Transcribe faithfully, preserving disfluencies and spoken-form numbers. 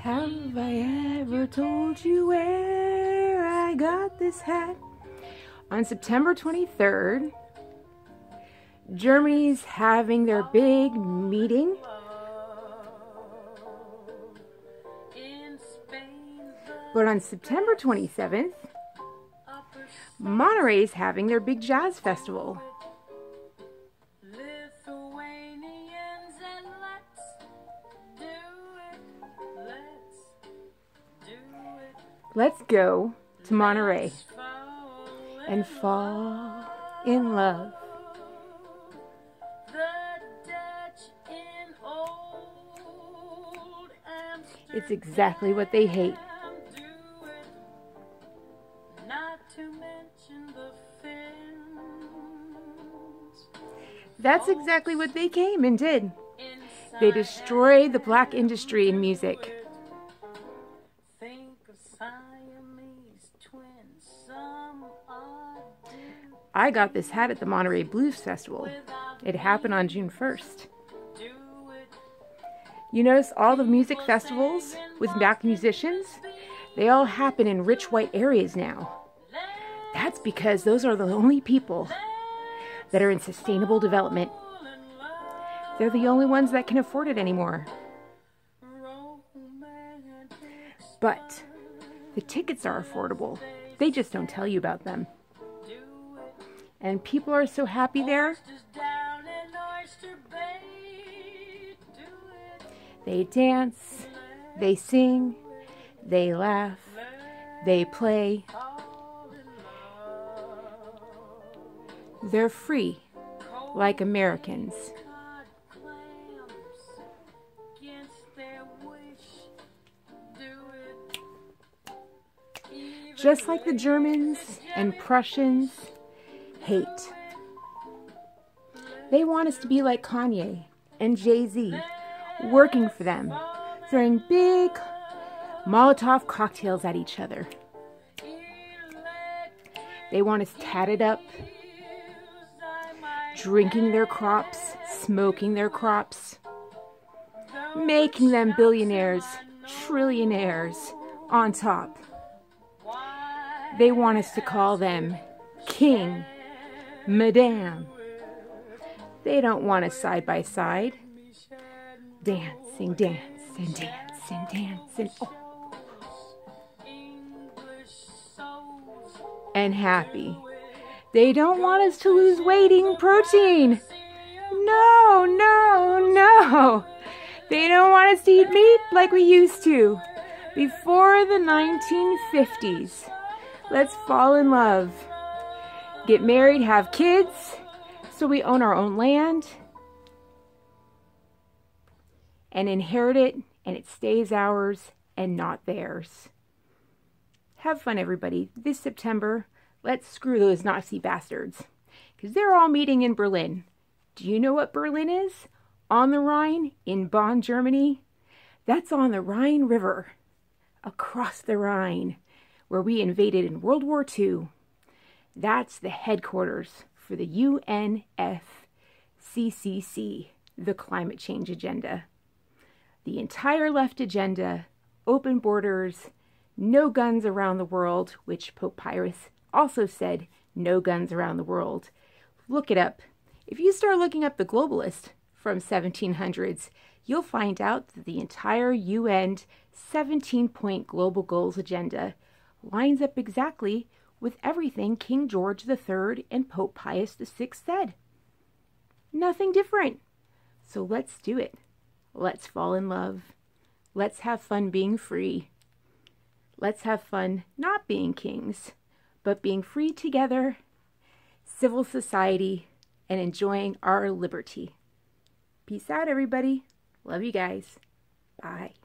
Have I ever told you where I got this hat? On September twenty-third, Germany's having their big meeting. But on September twenty-seventh, Monterey's having their big jazz festival. Let's go to Monterey and fall in love. It's exactly what they hate. That's exactly what they came and did. They destroyed the black industry in music. I got this hat at the Monterey Blues Festival. It happened on June first. You notice all the music festivals with black musicians? They all happen in rich white areas now. That's because those are the only people that are in sustainable development. They're the only ones that can afford it anymore. But the tickets are affordable. They just don't tell you about them. And people are so happy there. They dance, they sing, they laugh, they play. They're free, like Americans. Just like the Germans and Prussians hate. They want us to be like Kanye and Jay-Z, working for them, throwing big Molotov cocktails at each other. They want us tatted up, drinking their crops, smoking their crops, making them billionaires, trillionaires on top. They want us to call them king, madame. They don't want us side by side, dancing, dancing, dancing, dancing, oh. And happy. They don't want us to lose weight eating protein. No, no, no. They don't want us to eat meat like we used to before the nineteen fifties. Let's fall in love. Get married, have kids, so we own our own land and inherit it, and it stays ours and not theirs. Have fun, everybody. This September, let's screw those Nazi bastards, because they're all meeting in Berlin. Do you know what Berlin is? On the Rhine, in Bonn, Germany. That's on the Rhine River, across the Rhine, where we invaded in World War Two. That's the headquarters for the U N F C C C, the climate change agenda. The entire left agenda, open borders, no guns around the world, which Pope Pius also said, no guns around the world. Look it up. If you start looking up the globalist from seventeen hundreds, you'll find out that the entire U N seventeen-point global goals agenda lines up exactly with everything King George the Third and Pope Pius the Sixth said. Nothing different. So let's do it. Let's fall in love. Let's have fun being free. Let's have fun not being kings, but being free together, civil society, and enjoying our liberty. Peace out, everybody. Love you guys. Bye.